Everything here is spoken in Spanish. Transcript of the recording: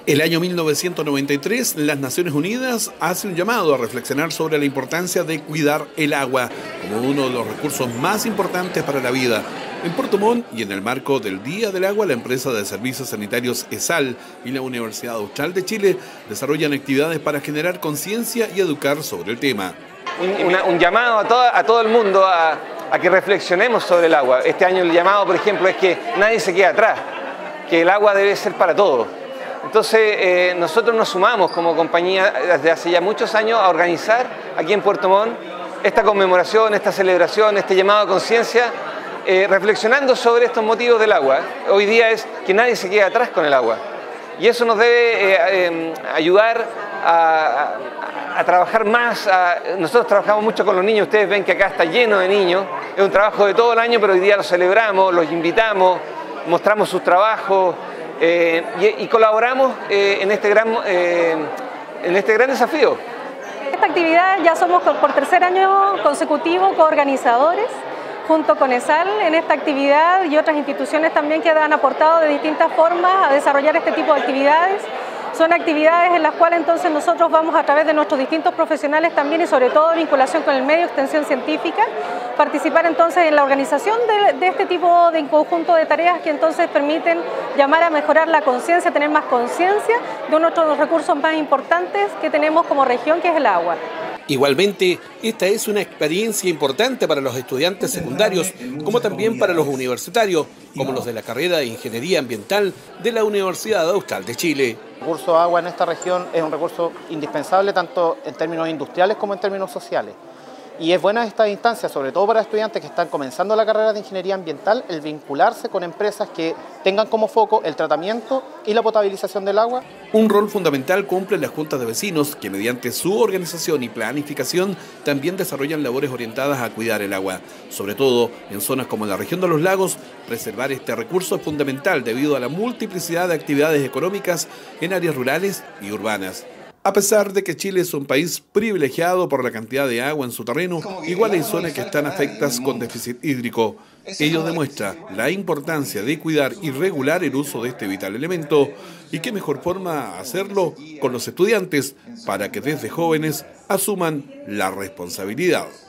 El año 1993, las Naciones Unidas hace un llamado a reflexionar sobre la importancia de cuidar el agua como uno de los recursos más importantes para la vida. En Puerto Montt y en el marco del Día del Agua, la empresa de servicios sanitarios ESAL y la Universidad Austral de Chile desarrollan actividades para generar conciencia y educar sobre el tema. Un llamado a todo el mundo a que reflexionemos sobre el agua. Este año el llamado, por ejemplo, es que nadie se quede atrás, que el agua debe ser para todos. Entonces nosotros nos sumamos como compañía desde hace ya muchos años a organizar aquí en Puerto Montt esta conmemoración, esta celebración, este llamado a conciencia, reflexionando sobre estos motivos del agua. Hoy día es que nadie se quede atrás con el agua y eso nos debe ayudar a trabajar más. Nosotros trabajamos mucho con los niños, ustedes ven que acá está lleno de niños, es un trabajo de todo el año, pero hoy día los celebramos, los invitamos, mostramos sus trabajos. Y colaboramos en este gran desafío. Esta actividad ya somos por tercer año consecutivo coorganizadores junto con ESAL en esta actividad y otras instituciones también que han aportado de distintas formas a desarrollar este tipo de actividades. Son actividades en las cuales entonces nosotros vamos a través de nuestros distintos profesionales también y sobre todo en vinculación con el medio, extensión científica, participar entonces en la organización de este tipo de conjunto de tareas que entonces permiten llamar a mejorar la conciencia, tener más conciencia de uno de los recursos más importantes que tenemos como región, que es el agua. Igualmente, esta es una experiencia importante para los estudiantes secundarios, como también para los universitarios, como los de la carrera de Ingeniería Ambiental de la Universidad Austral de Chile. El recurso de agua en esta región es un recurso indispensable tanto en términos industriales como en términos sociales. Y es buena esta instancia, sobre todo para estudiantes que están comenzando la carrera de Ingeniería Ambiental, el vincularse con empresas que tengan como foco el tratamiento y la potabilización del agua. Un rol fundamental cumplen las juntas de vecinos, que mediante su organización y planificación también desarrollan labores orientadas a cuidar el agua. Sobre todo en zonas como la región de los lagos, preservar este recurso es fundamental debido a la multiplicidad de actividades económicas en áreas rurales y urbanas. A pesar de que Chile es un país privilegiado por la cantidad de agua en su terreno, igual hay zonas que están afectadas con déficit hídrico. Ello demuestra la importancia de cuidar y regular el uso de este vital elemento, y qué mejor forma hacerlo con los estudiantes para que desde jóvenes asuman la responsabilidad.